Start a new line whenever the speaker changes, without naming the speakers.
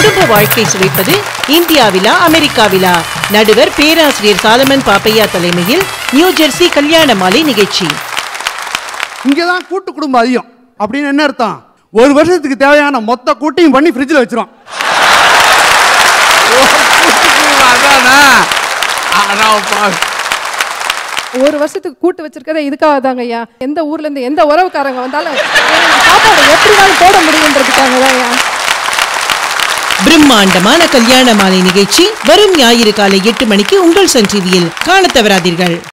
குடும்ப வாழ்க்கை சுவைப்பது இந்தியாவிலா அமெரிக்காவிலா? நடுவர் பேராசிரியர் சாலமன் பாப்பையா தலைமையில் நியூ ஜெர்சி கல்யாணமாலை நிகழ்ச்சி.
இங்கதான் கூட்டு குடும்பம் அதிகம் அப்படின்னு என்ன அர்த்தம்? ஒரு வருஷத்துக்கு தேவையான மொத்த கூட்டையும் பண்ணி ஃப்ரிட்ஜில் வச்சிரும்.
ஒரு வருஷத்துக்கு கூட்டு வச்சிருக்கதே இதுக்காக தாங்க ஐயா. எந்த ஊர்ல இருந்து எந்த உறவுக்காரங்க வந்தாலும் சாப்பாடு எப்படினாலும் போட முடியுன்றதுக்காக தான் ஐயா.
பிரம்மாண்டமான கல்யாண மாலை நிகழ்ச்சி வரும் ஞாயிறு காலை 8 மணிக்கு உங்கள் சன் டிவியில் காண தவறாதீர்கள்.